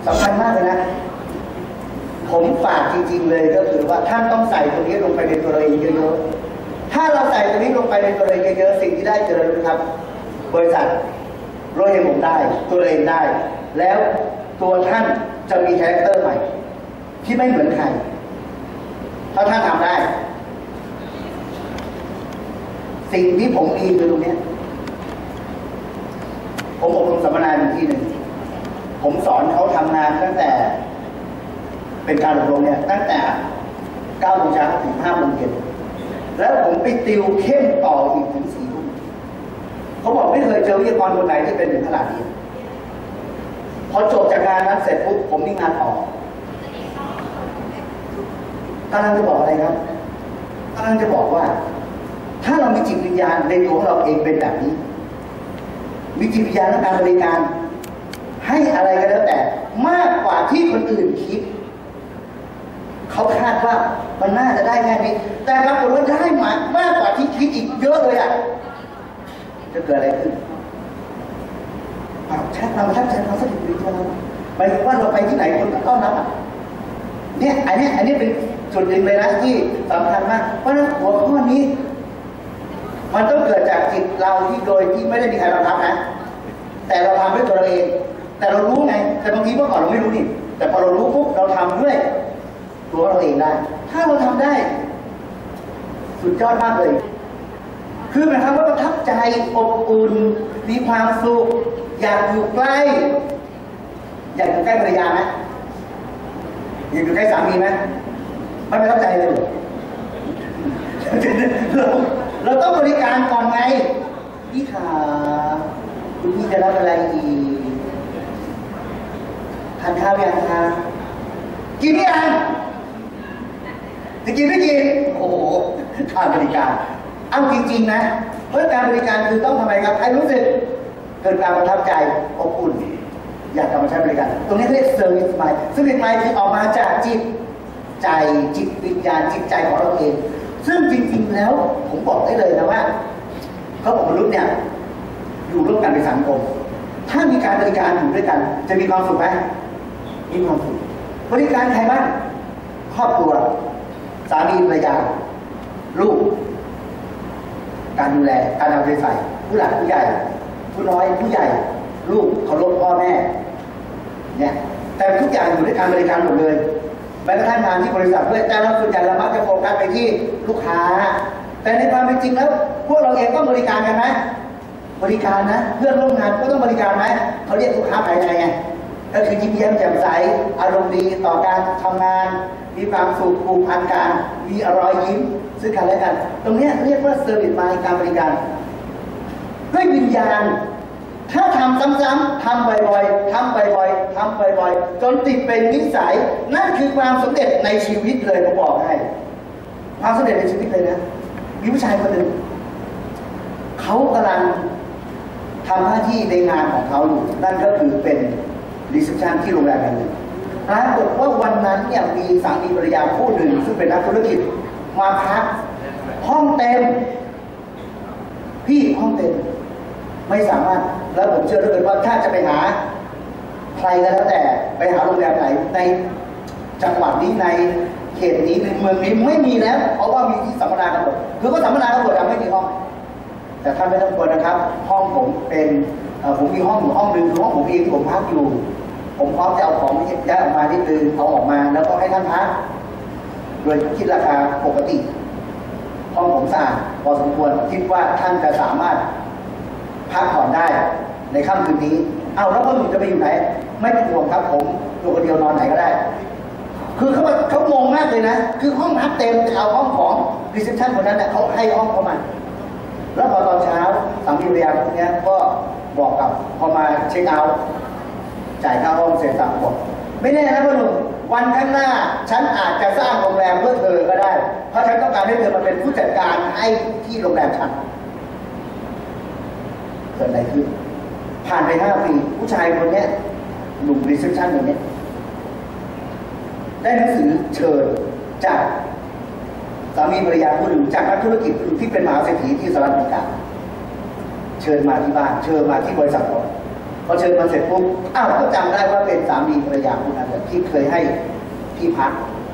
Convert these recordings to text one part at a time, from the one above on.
สำคัญมากเลยนะผมฝากจริงๆเลยก็คือว่าท่านต้องใส่ตรงนี้ลงไปในตัวเราเองเยอะๆถ้าเราใส่ตรงนี้ลงไปในตัวเราเองเยอะๆสิ่งที่ได้เจอครับบริษัทโรยผมได้ตัวเองได้แล้วตัวท่านจะมีคาแรคเตอร์ใหม่ที่ไม่เหมือนใครถ้าท่านทำได้สิ่งที่ผมมีคือตรงนี้ผมอบรมสัมมนาอยู่ที่หนึ่งผมสอนเขาทำงานตั้งแต่เป็นการอบรมเนี่ยตั้งแต่9 โมงเช้าถึง5 โมงเย็นแล้วผมไปติวเข้มต่ออีกถึง4 ทุ่มเขาบอกไม่เคยเจอวิทยากรคนไหนที่เป็นถึงขนาดนี้พอจบจากงานนั้นเสร็จปุ๊บผมมีงานต่อกำลังจะบอกอะไรครับกำลังจะบอกว่าถ้าเรามีจิตวิญญาณในตัวของเราเองเป็นแบบนี้มีจิตวิญญาณในการบริการให้อะไรก็แล้วแต่มากกว่าที่คนอื่นคิดเขาคาดว่ามันน่าจะได้แค่นี้แต่ปรากฏว่าได้มากกว่าที่คิดอีกเยอะเลยอ่ะจะเกิดอะไรขึ้นแช่เราแทบจะเราสถิตวิญญาณหมายถึงว่าเราไปที่ไหนคนก็ต้อนรับเนี่ยอันนี้เป็นจุดหนึ่งเลยนะที่สำคัญมากเพราะฉะนั้นหัวข้อนี้มันต้องเกิดจากจิตเราที่โดยที่ไม่ได้มีใครบังคับนะแต่เราทำด้วยตัวเราเองแต่เรารู้ไงแต่บางทีเมื่อก่อนเราไม่รู้นี่แต่พอเรารู้ปุ๊บเราทำด้วยตัวเราเองได้ถ้าเราทำได้สุดยอดมากเลยคือหมายความว่าประทับใจอบอุ่นมีความสุขอยากอยู่ใกล้อยากอยู่ใกล้ภรรยาไหมอยากอยู่ใกล้สามีไหมไม่ประทับใจเลยเราต้องบริการก่อนไงพี่ขาคุณพี่จะรับอะไรอีกทานข้าวยังคะกินหรือยังจะกินไม่กินโอ้โหการบริการเอาจริงๆนะเพราะการบริการคือต้องทำไมครับให้รู้สึกเกิดการประทับใจอบอุ่นอยากกลับมาใช้บริการตรงนี้เรียก service mind service mind คือออกมาจากจิตใจจิตวิญญาณจิตใจของเราเองซึ่งจริงๆแล้วผมบอกได้เลยนะว่าเขาบอกมนุษย์เนี่ยอยู่ร่วมกันในสังคมถ้ามีการบริการอยู่ด้วยกันจะมีความสุขไหมมีความสุขบริการใครบ้างครอบครัวสามีภรรยาลูกการดูแลการเอาใจใส่ผู้หลักผู้ใหญ่ผู้น้อยผู้ใหญ่ลูกเคารพพ่อแม่เนี่ยแต่ทุกอย่างอยู่ในการบริการหมดเลยแม้กระทั่งงานที่บริษัทด้วยแต่เราส่วนใหญ่เรามักจะโฟกัสไปที่ลูกค้าแต่ในความเป็นจริงแล้วพวกเราเองก็บริการกันไหมบริการนะเพื่อนร่วมงานก็ต้องบริการไหมเขาเรียกลูกค้าภายในไงก็คือยิ้มแย้มแจ่มใสอารมณ์ดีต่อการทำงานมีความสุขผูกพันกันมีรอยยิ้มซึ่งกันและกันตรงนี้เรียกว่าเซอร์วิสมาการบริการด้วยวิญญาณถ้าทำซ้ำๆทำบ่อยๆทำบ่อยๆทำบ่อยๆจนติดเป็นนิสัยนั่นคือความสำเร็จในชีวิตเลยผมบอกให้ความสำเร็จในชีวิตเลยนะมีผู้ชายคนหนึ่งเขากำลังทำหน้าที่ในงานของเขาอยู่นั่นก็คือเป็นรีเซพชันที่โรงแรมแห่งหนึ่งปรากฏว่าวันนั้นเนี่ยมีสามีภรรยาคู่หนึ่งซึ่งเป็นนักธุรกิจมาพักห้องเต็มพี่ห้องเต็มไม่สามารถแล้วผมเชื่อเลยว่าถ้าจะไปหาใครก็แล้วแต่ไปหาโรงแรมไหนในจังหวัดนี้ในเขตนี้ในเมืองนี้ไม่มีแล้วเพราะว่ามีที่สัมมนากันหมดคือก็สัมมนากันหมดไม่มีห้องแต่ท่านไม่ต้องกลัวนะครับห้องผมเป็นผมมีห้องอยู่ห้องหนึ่งคือห้องผมเองผมพักอยู่ผมพร้อมจะเอาของย้ายออกมาที่ตื่นเอาออกมาแล้วก็ให้ท่านพักโดยคิดราคาปกติห้องผมสะอาดพอสมควรคิดว่าท่านจะสามารถพักผ่อนได้ในค่ำคืนนี้เอาแล้วพ่อหนุ่มจะไปอยู่ไหนไม่ต้องห่วงครับผมตัวคนเดียวนอนไหนก็ได้คือเขางงมากเลยนะคือห้องพักเต็มจะเอาห้องของรีเซพชันคนนั้นเขาให้ห้องเขามาแล้วพอตอนเช้าสามีภรรยาพวกนี้ก็บอกกับพอมาเช็คเอาท์จ่ายค่าห้องเสร็จสั่งบอกไม่แน่นะพ่อหนุ่มวันข้างหน้าฉันอาจจะสร้างโรงแรมเพื่อเธอก็ได้เพราะฉันต้องการให้เธอมาเป็นผู้จัดการให้ที่โรงแรมฉันเกิดอะไรขึ้นผ่านไป5 ปีผู้ชายคนนี้หนุ่มรีเซพชันคนนี้ได้หนังสือเชิญจากสามีภรรยาคู่หนึ่งจากนักธุรกิจที่เป็นมหาเศรษฐีที่สหรัฐอเมริกาเชิญมาที่บ้านเชิญมาที่บริษัทเราพอเชิญมาเสร็จปุ๊บอ้าวก็จำได้ว่าเป็นสามีภรรยาคุณอาจารย์ที่เคยให้ที่พัก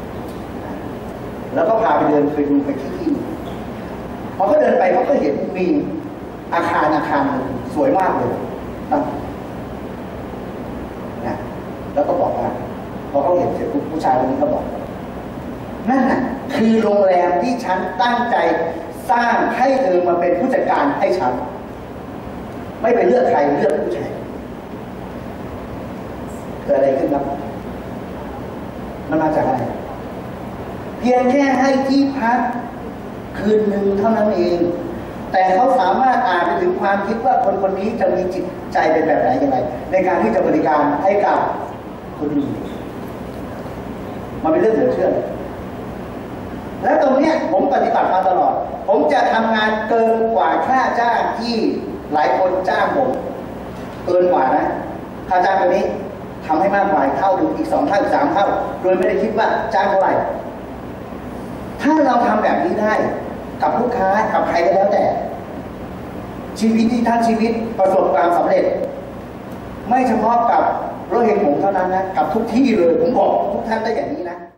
แล้วก็พาไปเดินไปดูไปที่พอเขาเดินไปเขาก็เห็นมีอาคารหนึ่งสวยมากเลยนะแล้วก็บอกว่าพอเขาเห็นเสร็จปุ๊บผู้ชายคนนี้ก็บอกนั่นน่ะคือโรงแรมที่ฉันตั้งใจสร้างให้เธอมาเป็นผู้จัดการให้ฉันไม่ไปเลือกใครเลือกผู้ชายเกิดอะไรขึ้นครับมันมาจากอะไรเพียงแค่ให้ที่พักคืนหนึ่งเท่านั้นเองแต่เขาสามารถอ่านไปถึงความคิดว่าคนคนนี้จะมีจิตใจเป็นแบบไหนอย่างไรในการที่จะบริการให้กับคนอื่นมันเป็นเรื่องเหลือเชื่อและตรงนี้ผมปฏิบัติมาตลอดผมจะทำงานเกินกว่าค่าจ้างที่หลายคนจ้างผมเกินกว่านะค่าจ้างตรงนี้ทำให้มากกว่าเท่าหนึ่งอีก2 เท่า3 เท่าโดยไม่ได้คิดว่าจ้างเท่าไหร่ถ้าเราทำแบบนี้ได้กับลูกค้ากับใครก็แล้วแต่ชีวิตที่ท่านชีวิตประสบความสำเร็จไม่เฉพาะกับรถเห็นผมเท่านั้นนะกับทุกที่เลยผมบอกทุกท่านได้อย่างนี้นะ